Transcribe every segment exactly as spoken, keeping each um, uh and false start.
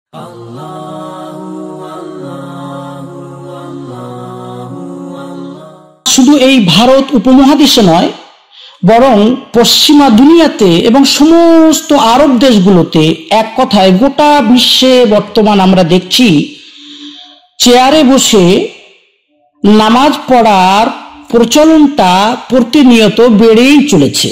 শুধু এই ভারত উপমহাদেশে নয়, বরং পশ্চিমা দুনিয়াতে এবং সমস্ত আরব দেশগুলোতে, এক কথায় গোটা বিশ্বে বর্তমান আমরা দেখছি চেয়ারে বসে নামাজ পড়ার প্রচলনটা প্রতিনিয়ত বেড়েই চলেছে।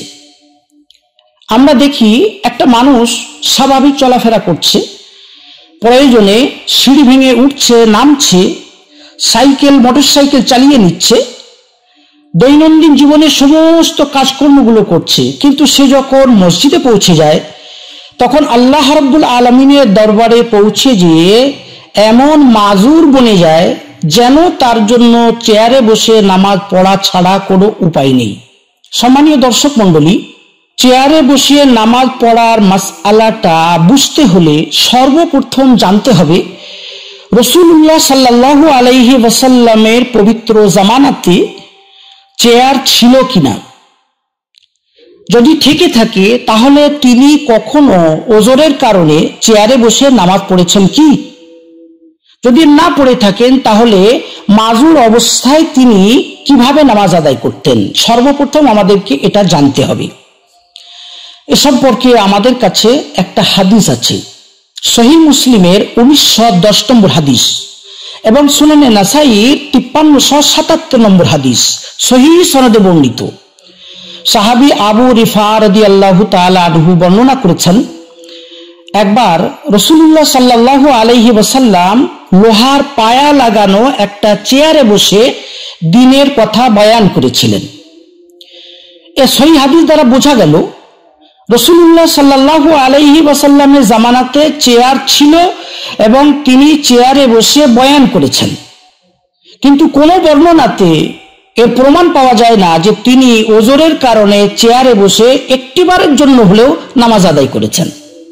আমরা দেখি একটা মানুষ স্বাভাবিক চলাফেরা করছে, প্রয়োজনে সিঁড়ি ভেঙে উঠছে, নামছে, সাইকেল মোটরসাইকেল চালিয়ে নিচ্ছে, দৈনন্দিন জীবনের সমস্ত কাজকর্মগুলো করছে। কিন্তু সে যখন মসজিদে পৌঁছে যায়, তখন আল্লাহ রাব্বুল আলামিনের দরবারে পৌঁছে গিয়ে এমন মাজুর বনে যায় যেন তার জন্য চেয়ারে বসে নামাজ পড়া ছাড়া কোনো উপায় নেই। সম্মানীয় দর্শক মণ্ডলী, চেয়ারে বসে নামাজ পড়ার মাসআলাটা বুঝতে হলে সর্বপ্রথম জানতে হবে রাসূলুল্লাহ সাল্লাল্লাহু আলাইহি ওয়াসাল্লামের পবিত্র জামানাতে চেয়ার ছিল কিনা। যদি থেকে থাকে তাহলে তিনি কখনো ওজরের কারণে চেয়ারে বসে নামাজ পড়েছেন কি? যদি না পড়ে থাকেন তাহলে মাজুর অবস্থায় তিনি কিভাবে নামাজ আদায় করতেন? সর্বপ্রথম আমাদেরকে এটা জানতে হবে। এ সম্পর্কে আমাদের কাছে একটা হাদিস আছে, সহিহ মুসলিমের উনিশশো দশ নম্বর হাদিস এবং সুনানে নাসাইর তিপ্পান্নশো সাতাত্তর নম্বর হাদিস, সহিহ সনদে বর্ণিত। সাহাবী আবু রিফা রাদিয়াল্লাহু তাআলা আনহু বর্ণনা করেছেন, একবার রাসূলুল্লাহ সাল্লাল্লাহু আলাইহি ওয়াসাল্লাম লোহার পায়া লাগানো একটা চেয়ারে বসে দ্বীনের কথা বয়ান করেছিলেন। এ সহিহ হাদিস দ্বারা বোঝা গেল রাসূলুল্লাহ সাল্লাল্লাহু আলাইহি ওয়াসাল্লামের জামানাতে চেয়ার ছিল এবং তিনি চেয়ারে বসে বয়ান করেছেন। কিন্তু কোনো বর্ণনাতে এর প্রমাণ পাওয়া যায় না যে তিনি ওজরের কারণে চেয়ারে বসে একটিবারের জন্য হলেও নামাজ আদায় করেছেন।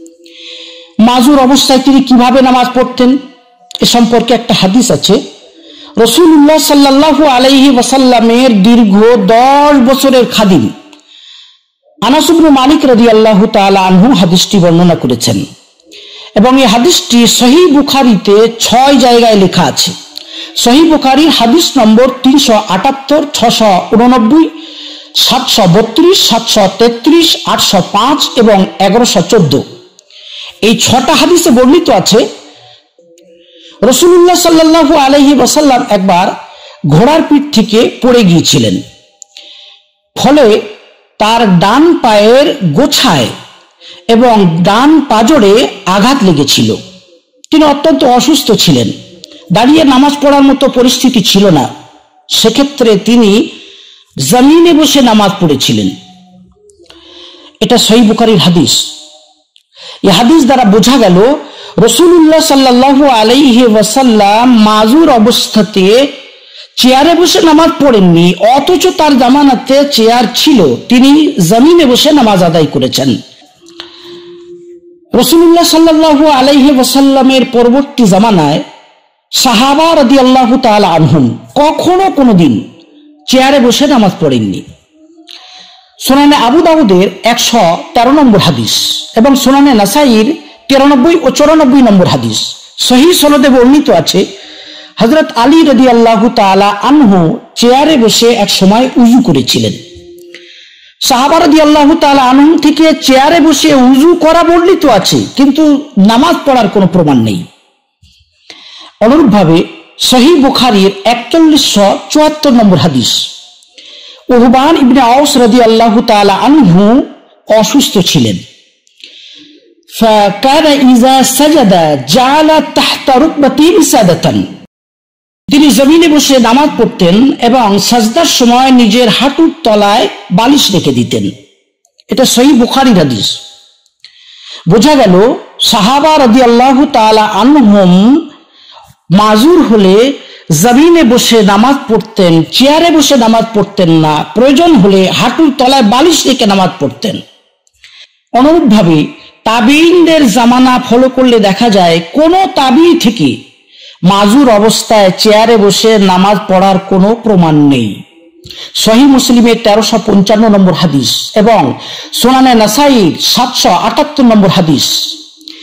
মাজুর অবস্থায় তিনি কিভাবে নামাজ পড়তেন এ সম্পর্কে একটা হাদিস আছে। রাসূলুল্লাহ সাল্লাল্লাহু আলাইহি ওয়াসাল্লামের দীর্ঘ দশ বছরের খাদিম আনাস ইবনে মালিক রাদিয়াল্লাহু তাআলা আনহু হাদিসটি বর্ণনা করেছেন এবং এই হাদিসটি সহিহ বুখারীতে ছয় জায়গায় লেখা আছে। সহিহ বুখারীর হাদিস নম্বর তিনশো আটাত্তর, ছশো উননব্বই, সাতশো বত্রিশ, সাতশো তেত্রিশ, আটশো পাঁচ এবং এগারোশো চোদ্দ। এই ছটা হাদিসে বর্ণিত আছে রাসূলুল্লাহ সাল্লাল্লাহু আলাইহি ওয়াসাল্লাম একবার ঘোড়ার পিঠ থেকে পড়ে গিয়েছিলেন, ফলে তার ডান পায়ের গোছায় এবং ডান পাজরে আঘাত লেগেছিল। তিনি অত্যন্ত অসুস্থ ছিলেন, দাঁড়িয়ে নামাজ পড়ার মতো পরিস্থিতি ছিল না। সেক্ষেত্রে তিনি জমিনে বসে নামাজ পড়েছিলেন। এটা সহিহ বুখারীর হাদিস। এই হাদিস দ্বারা বোঝা গেল রাসূলুল্লাহ সাল্লাল্লাহু আলাইহি ওয়াসাল্লাম মাজুর অবস্থাতে চেয়ারে বসে নামাজ পড়েননি, অথচ তার জামানাতে চেয়ার ছিল, তিনি জমিনে বসে নামাজ আদায় করেছেন। রাসূলুল্লাহ সাল্লাল্লাহু আলাইহি ওয়াসাল্লামের পরবর্তী জামানায় সাহাবা রাদিয়াল্লাহু তাআলা আনহুম কখনো কোনোদিন চেয়ারে বসে নামাজ পড়েননি। সুনানে আবু দাউদের একশো তেরো নম্বর হাদিস এবং সুনানে নাসাইর তিরানব্বই ও চৌরানব্বই নম্বর হাদিস, সহিহ সনদে বর্ণিত আছে হযরত আলী রাদিয়াল্লাহু তাআলা আনহু চেয়ারে বসে এক সময় উযু করেছিলেন। সাহাবা রাদিয়াল্লাহু তাআলা আনহু থেকে চেয়ারে বসে উযু করা বর্ণিত আছে, কিন্তু নামাজ পড়ার কোনো প্রমাণ নেই। অনুরূপভাবে সহিহ বুখারীর একচল্লিশশো চুয়াত্তর নম্বর হাদিস, উহবান ইবনে আওস রাদিয়াল্লাহু তাআলা আনহু অসুস্থ ছিলেন। ফাকানা ইযা সাজাদা জাআলা তাহতা রুকবাতিহি সাদাতান, তিনি জমিনে বসে নামাজ পড়তেন এবং সাজদার সময় নিজের হাঁটুর তলায় বালিশ রেখে দিতেন। এটা সহিহ বুখারীর হাদিস। বোঝা গেল সাহাবা রাদিয়াল্লাহু তাআলা আনহুম মাজুর হলে জমিনে বসে নামাজ পড়তেন, চেয়ারে বসে নামাজ পড়তেন না, প্রয়োজন হলে হাঁটুর তলায় বালিশ রেখে নামাজ পড়তেন। অনুরূপভাবে তাবিঈনদের জামানা ফলো করলে দেখা যায় কোন তাবিঈ থেকে মাজুর অবস্থায় চেয়ারে বসে নামাজ পড়ার কোনো প্রমাণ নেই। সহিহ মুসলিমের তেরোশো পঞ্চান্ন নম্বর হাদিস এবং সুনানে নাসাইর সাতশো আটাত্তর নম্বর হাদিস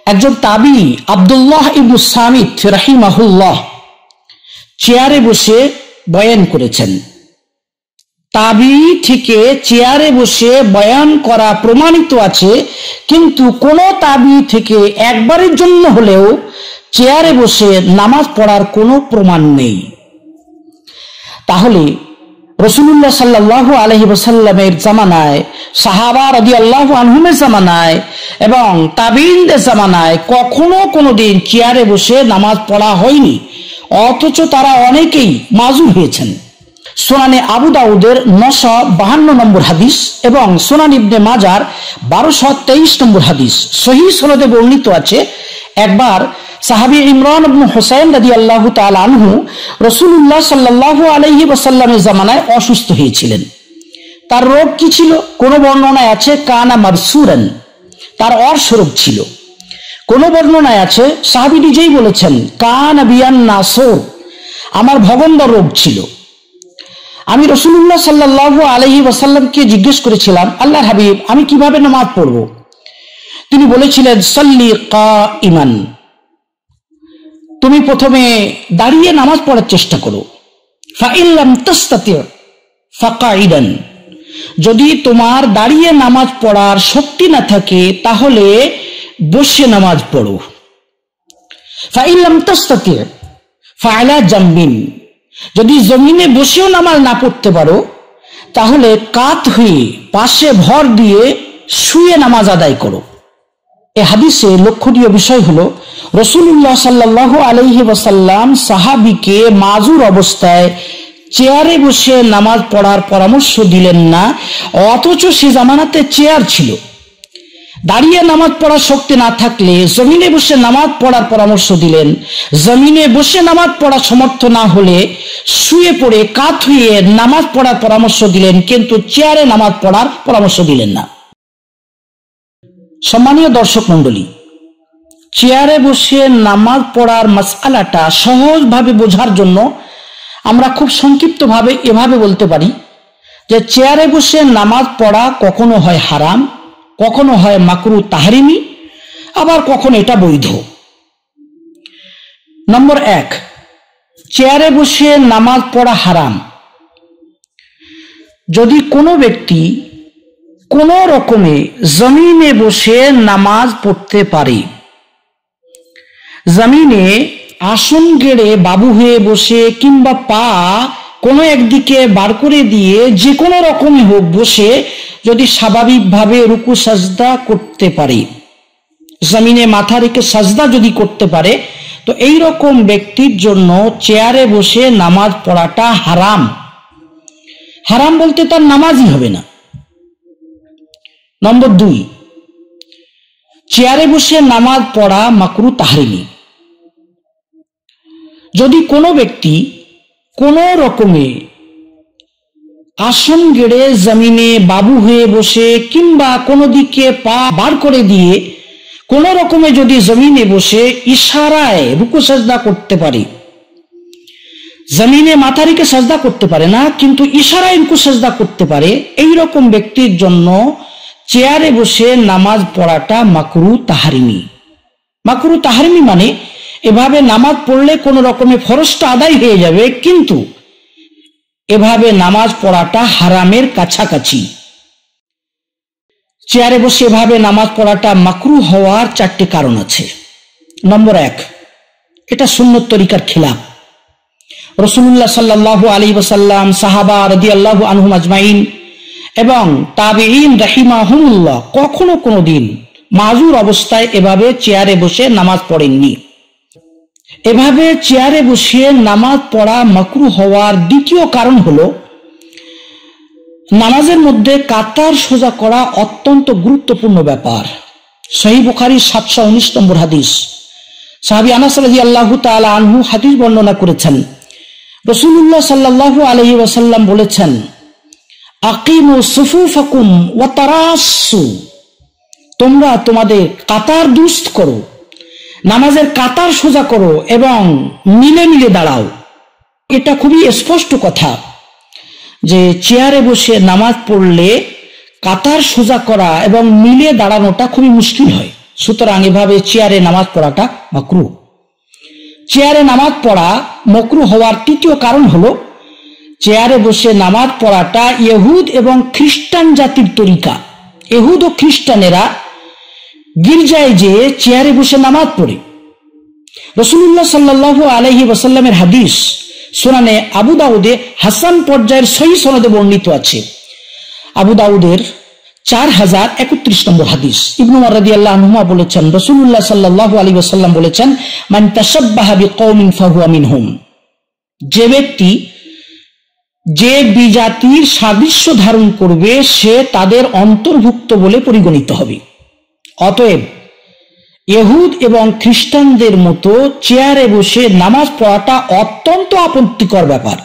একজন তাবি আব্দুল্লাহ ইবনে সামিত রাহিমাহুল্লাহ চেয়ারে বসে বয়ান করেছেন। তাবি থেকে চেয়ারে বসে বয়ান করা প্রমাণিত আছে, কিন্তু কোন তাবি থেকে একবারের জন্য হলেও চেয়ারে বসে নামাজ পড়ার কোনো প্রমাণ নেই। তাহলে রাসূলুল্লাহ সাল্লাল্লাহু আলাইহি ওয়াসাল্লামের জামানায়, সাহাবা রাদিয়াল্লাহু আনহুমের জামানায় এবং তাবিঈনদের জামানায় কখনো কোনোদিন চেয়ারে বসে নামাজ পড়া হয়নি, অথচ তারা অনেকেই মাজুর হয়েছেন। সুনানে আবু দাউদের নশো বাহান্ন নম্বর হাদিস এবং সুনান ইবনে মাজার বারোশো তেইশ নম্বর হাদিস সহিহ সনদে বর্ণিত আছে, একবার সাহাবী ইমরান ইবনে হুসাইন রাদিয়াল্লাহু তাআলা আনহু রাসূলুল্লাহ সাল্লাল্লাহু আলাইহি ওয়াসাল্লামের জামানায় অসুস্থ হয়েছিলেন। তার রোগ কি ছিল? কোন বর্ণনায় আছে কানা মারসুরান, তার অর্শ রোগ ছিল। কোন বর্ণনায় আছে সাহাবী নিজেই বলেছেন কানা বিয়ান নাসুর, আমার ভগন্দর রোগ ছিল। আমি রাসূলুল্লাহ সাল্লাল্লাহু আলাইহি ওয়াসাল্লামকে জিজ্ঞেস করেছিলাম, আল্লাহর হাবিব, আমি কিভাবে নামাজ পড়ব? তিনি বলেছিলেন সাল্লি কাইমান, তুমি প্রথমে দাঁড়িয়ে নামাজ পড়ার চেষ্টা করো। ফাইন লাম তাস্তাতি ফাকাইদান, যদি তোমার দাঁড়িয়ে নামাজ পড়ার শক্তি না থাকে তাহলে বসে নামাজ পড়ো। ফাইন লাম তাস্তাতি ফাআলা জামবিন, যদি জমিনে বসেও নামাজ না পড়তে পারো তাহলে কাত হয়ে পাশে ভর দিয়ে শুয়ে নামাজ আদায় করো। এই হাদিসে লক্ষণীয় বিষয় হলো রাসূলুল্লাহ সাল্লাল্লাহু আলাইহি ওয়াসাল্লাম সাহাবীকে মাজুর অবস্থায় চেয়ারে বসে নামাজ পড়ার পরামর্শ দিলেন না, অথচ সে জামানাতে চেয়ার ছিল। দাঁড়িয়ে নামাজ পড়ার শক্তি না থাকলে জমিনে বসে নামাজ পড়ার পরামর্শ দিলেন, জমিনে বসে নামাজ পড়া সমর্থ না হলে শুয়ে পড়ে কাত হয়ে নামাজ পড়ার পরামর্শ দিলেন, কিন্তু চেয়ারে নামাজ পড়ার পরামর্শ দিলেন না। সম্মানীয় দর্শক মণ্ডলী, চেয়ারে বসে নামাজ পড়ার মাসআলাটা সহজভাবে বোঝার জন্য আমরা খুব সংক্ষিপ্তভাবে এভাবে বলতে পারি যে চেয়ারে বসে নামাজ পড়া কখনো হয় হারাম, কখনো হয় মাকরু তাহরিমি, আবার কখনো এটা বৈধ। নম্বর এক, চেয়ারে বসে নামাজ পড়া হারাম। যদি কোনো ব্যক্তি কোন রকমে জমিনে বসে নামাজ পড়তে পারে, জমিনে আসন গেড়ে বাবু হয়ে বসে কিংবা পা কোনো একদিকে বার করে দিয়ে যে কোনো রকমই হোক বসে যদি স্বাভাবিকভাবে রুকু সাজদা করতে পারে, জমিনে মাথা রেখে সাজদা যদি করতে পারে, তো এই রকম ব্যক্তির জন্য চেয়ারে বসে নামাজ পড়াটা হারাম। হারাম বলতে তার নামাজই হবে না। নম্বর দুই, চেয়ারে বসে নামাজ পড়া মাকরু তাহরিমি। যদি কোনো ব্যক্তি কোনো রকমে আসন গেড়ে জমিনে বাবু হয়ে বসে কিংবা কোনো দিকে পা বার করে দিয়ে কোন রকমে যদি জমিনে বসে ইশারায় রুকু সাজদা করতে পারে, জমিনে মাথা রেখে সাজদা করতে পারে না কিন্তু ইশারায় রুকু সাজদা করতে পারে, এই রকম ব্যক্তির জন্য চেয়ারে বসে নামাজ পড়াটা মাকরু তাহরিমি। মাকরু তাহরিমি মানে এভাবে নামাজ পড়লে কোন রকমে ফরজটা আদায় হয়ে যাবে, কিন্তু এভাবে নামাজ পড়াটা হারামের কাছাকাছি। চেয়ারে বসে এভাবে নামাজ পড়াটা মাকরু হওয়ার চারটি কারণ আছে। নম্বর এক, এটা সুন্নত তরিকার খিলাফ। রাসূলুল্লাহ সাল্লাল্লাহু আলাইহি ওয়াসাল্লাম, সাহাবা রাদিয়াল্লাহু আনহুম আজমাইন এবং তাবিঈন রাহিমাহুমুল্লাহ কখনো কোনোদিন মাজুর অবস্থায় এভাবে চেয়ারে বসে নামাজ পড়েননি। এভাবে চেয়ারে বসে নামাজ পড়া মাকরু হওয়ার দ্বিতীয় কারণ হলো নামাজের মধ্যে কাতার সোজা করা অত্যন্ত গুরুত্বপূর্ণ ব্যাপার। সহিহ বুখারীর সাতশো উনিশ নম্বর হাদিস, সাহাবী আনাস রাদিয়াল্লাহু তাআলা আনহু হাদিস বর্ণনা করেছেন, রাসূলুল্লাহ সাল্লাল্লাহু আলাইহি ওয়াসাল্লাম বলেছেন, আকিমু সুফুফাকুম ওয়া তারাসসু, তোমরা তোমাদের কাতার দুরুস্ত করো, নামাজের কাতার সোজা করো এবং মিলে মিলে দাঁড়াও। এটা খুবই স্পষ্ট কথা যে চেয়ারে বসে নামাজ পড়লে কাতার সোজা করা এবং মিলে দাঁড়ানোটা খুবই মুশকিল হয়। সুতরাং এভাবে চেয়ারে নামাজ পড়াটা মাকরুহ। চেয়ারে নামাজ পড়া মাকরুহ হওয়ার তৃতীয় কারণ হলো চেয়ারে বসে নামাজ পড়াটা ইহুদ এবং খ্রিস্টান জাতির তরিকা। ইহুদ ও খ্রিস্টানেরা গির্জায় যে চেয়ারে বসে নামাজ পড়ে। রাসূলুল্লাহ সাল্লাল্লাহু আলাইহি ওয়াসাল্লামের হাদিস সুনানে আবু দাউদে হাসান পর্যায়ের সহিহ সনদে বর্ণিত আছে। আবু দাউদের চার হাজার একত্রিশ নম্বর হাদিস। ইবনু উমর রাদিয়াল্লাহু আনহুমা বলেছেন, রাসূলুল্লাহ সাল্লাল্লাহু আলাইহি ওয়াসাল্লাম বলেছেন, মান তাশাব্বাহা বিকওমিন ফাহুয়া মিনহুম। যে ব্যক্তি যে বিজাতির সাদৃশ্য ধারণ করবে সে তাদের অন্তর্ভুক্ত বলে পরিগণিত হবে। অতএব ইহুদ এবং খ্রিস্টানদের মতো চেয়ারে বসে নামাজ পড়াটা অত্যন্ত আপত্তিকর ব্যাপার,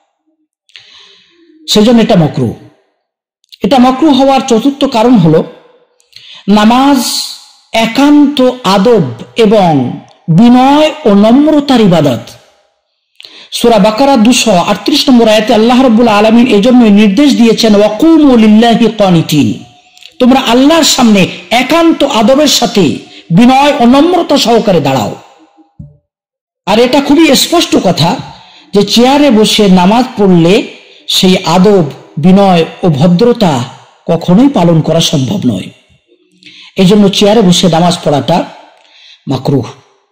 সেজন্য এটা মাকরুহ। এটা মাকরুহ হওয়ার চতুর্থ কারণ হলো নামাজ একান্ত আদব এবং বিনয় ও নম্রতার ইবাদত। সূরা বাকারা দুশো আটত্রিশ নম্বর আয়াতে আল্লাহ রাব্বুল আলামিন এজন্য নির্দেশ দিয়েছেন, ওয়াকুমু লিল্লাহি কানিতিন, তোমরা আল্লাহর সামনে একান্ত আদবের সাথে বিনয় ও নম্রতা সহকারে দাঁড়াও। আর এটা খুবই স্পষ্ট কথা যে চেয়ারে বসে নামাজ পড়লে সেই আদব, বিনয় ও ভদ্রতা কখনোই পালন করা সম্ভব নয়। এজন্য চেয়ারে বসে নামাজ পড়াটা মাকরুহ।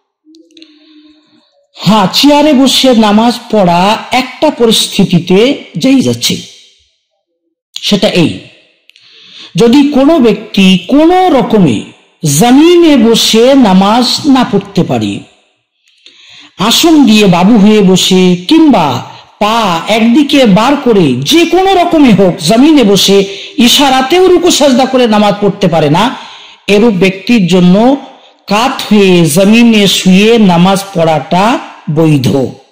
হ্যাঁ, চেয়ারে বসে নামাজ পড়া একটা পরিস্থিতিতে যেই যাচ্ছে, সেটা এই, যদি কোনো ব্যক্তি কোনো রকমে জমিনে বসে নামাজ না পড়তে পারে, আসন দিয়ে বাবু হয়ে বসে কিংবা পা একদিকে বার করে যে কোনো রকমে হোক জমিনে বসে ইশারাতেও রুকু সাজদা করে নামাজ পড়তে পারে না, এরূপ ব্যক্তির জন্য কাত হয়ে জমিনে শুয়ে নামাজ পড়াটা বৈধ।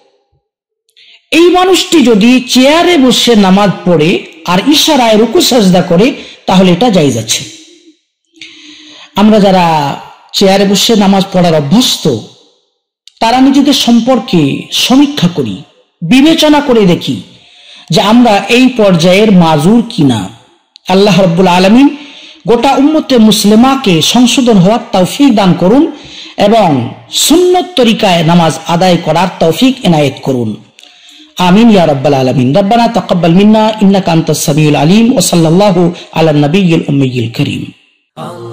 এই মানুষটি যদি চেয়ারে বসে নামাজ পড়ে আর ইশারায় রুকু সাজদা করে তাহলে এটা জায়েজ আছে। আমরা যারা চেয়ারে বসে নামাজ পড়ার অভ্যস্ত তারা নিজেদের সম্পর্কে সমীক্ষা করি, বিবেচনা করে দেখি যে আমরা এই পর্যায়ের মাজুর কিনা। আল্লাহ রাব্বুল আলামিন গোটা উম্মতে মুসলিমাকে সংশোধন হওয়ার তৌফিক দান করুন এবং সুন্নত তরিকায় নামাজ আদায় করার তৌফিক এনায়েত করুন। আমিন ইয়া রাব্বাল আলামিন। রব্বানা তাকাব্বাল মিন্না ইন্নাকা আনতাস সামিউল আলিম ওয়া সাল্লাল্লাহু আলা নবিয়্যিল উম্মিয়্যিল কারীম।